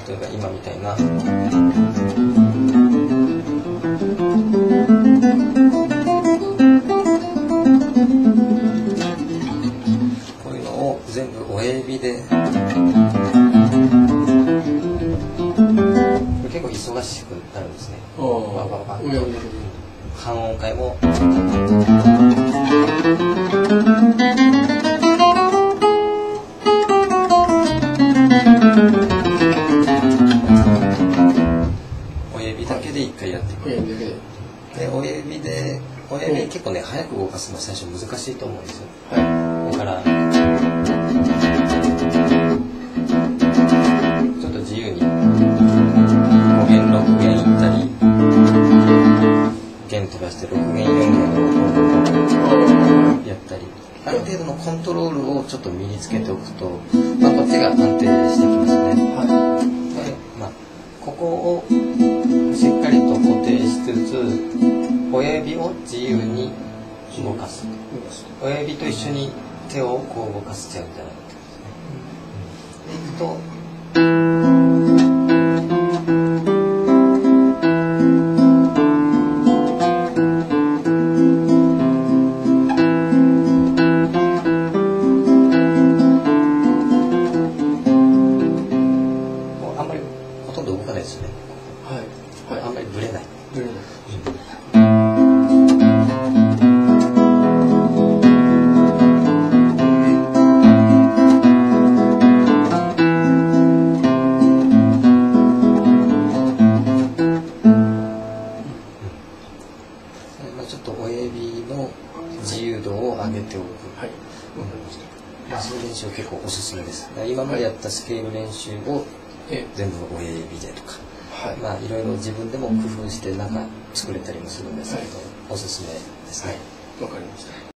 例えば今みたいなこういうのを全部親指で結構忙しくなるんですね。半音階も親指だけで一回やっていく。で親指結構ね早く動かすの最初難しいと思うんですよ。だからちょっと自由に5弦6弦いったり弦飛ばして6弦4弦をやったり、ある程度のコントロールをちょっと身につけておくと、手が安定してきますね。で、ここをしっかりと固定しつつ親指を自由に動かす。親指と一緒に手をこう動かしちゃうんじゃないかと。でいくとあんまりほとんど動かないですよね。あんまりブレない。ちょっと親指の自由度を上げておく。そういう練習は結構おすすめです。今までやったスケール練習を全部親指でとか、いろいろ自分でも工夫してなんか作れたりもするんですけど、おすすめですね。 わかりました。